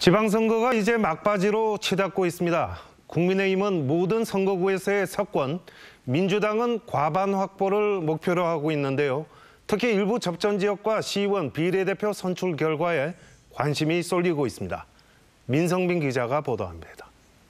지방선거가 이제 막바지로 치닫고 있습니다. 국민의힘은 모든 선거구에서의 석권, 민주당은 과반 확보를 목표로 하고 있는데요. 특히 일부 접전 지역과 시의원 비례대표 선출 결과에 관심이 쏠리고 있습니다. 민성빈 기자가 보도합니다.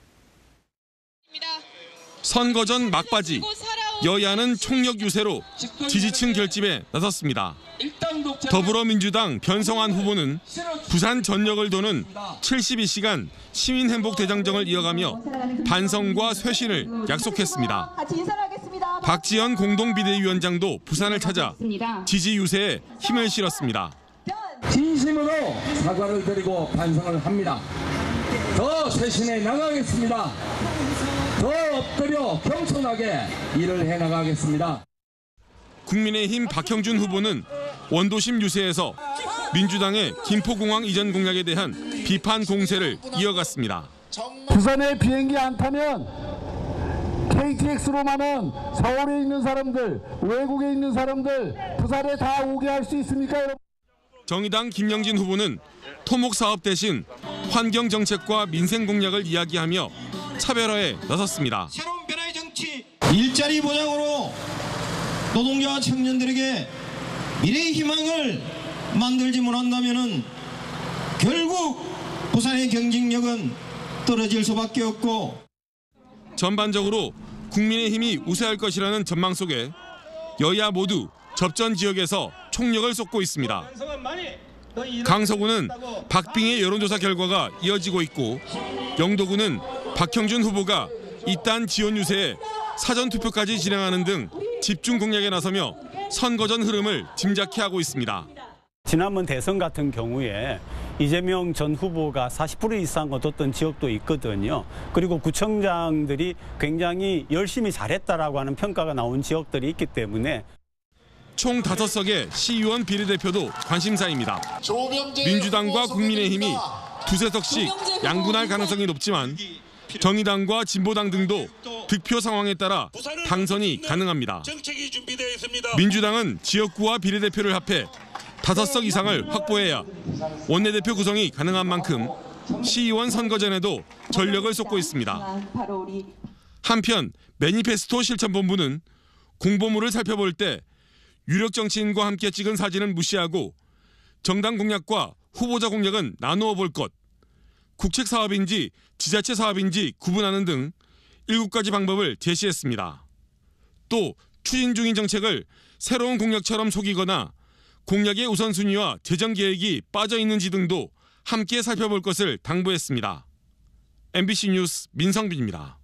선거 전 막바지, 여야는 총력 유세로 지지층 결집에 나섰습니다. 더불어민주당 변성환 후보는 부산 전역을 도는 72시간 시민행복대장정을 이어가며 반성과 쇄신을 약속했습니다. 박지원 공동비대위원장도 부산을 찾아 지지 유세에 힘을 실었습니다. 진심으로 사과를 드리고 반성을 합니다. 더 쇄신해 나가겠습니다. 더 엎드려 겸손하게 일을 해나가겠습니다. 국민의힘 박형준 후보는 원도심 유세에서 민주당의 김포공항 이전 공약에 대한 비판 공세를 이어갔습니다. 부산에 비행기 안 타면 KTX로만은 서울에 있는 사람들, 외국에 있는 사람들 부산에 다 오게 할 수 있습니까, 여러분? 정의당 김영진 후보는 토목 사업 대신 환경 정책과 민생 공약을 이야기하며 차별화에 나섰습니다. 새로운 변화의 정치, 일자리 보장으로 노동자와 청년들에게 미래의 희망을 만들지 못한다면 결국 부산의 경쟁력은 떨어질 수밖에 없고 전반적으로 국민의힘이 우세할 것이라는 전망 속에 여야 모두 접전 지역에서 총력을 쏟고 있습니다. 강서구는 박빙의 여론조사 결과가 이어지고 있고 영도구는 박형준 후보가 이딴 지원 유세에 사전투표까지 진행하는 등 집중 공략에 나서며 선거전 흐름을 짐작케 하고 있습니다. 지난번 대선 같은 경우에 이재명 전 후보가 40% 이상 얻었던 지역도 있거든요. 그리고 구청장들이 굉장히 열심히 잘했다라고 하는 평가가 나온 지역들이 있기 때문에 총 5석의 시의원 비례대표도 관심사입니다. 민주당과 국민의힘이 두세 석씩 양분할 가능성이 높지만 정의당과 진보당 등도 득표 상황에 따라 당선이 가능합니다. 민주당은 지역구와 비례대표를 합해 5석 이상을 확보해야 원내대표 구성이 가능한 만큼 시의원 선거 전에도 전력을 쏟고 있습니다. 한편 매니페스토 실천본부는 공보물을 살펴볼 때 유력 정치인과 함께 찍은 사진은 무시하고 정당 공약과 후보자 공약은 나누어 볼 것, 국책 사업인지 지자체 사업인지 구분하는 등 7가지 방법을 제시했습니다. 또 추진 중인 정책을 새로운 공약처럼 속이거나 공약의 우선순위와 재정 계획이 빠져 있는지 등도 함께 살펴볼 것을 당부했습니다. MBC 뉴스 민성빈입니다.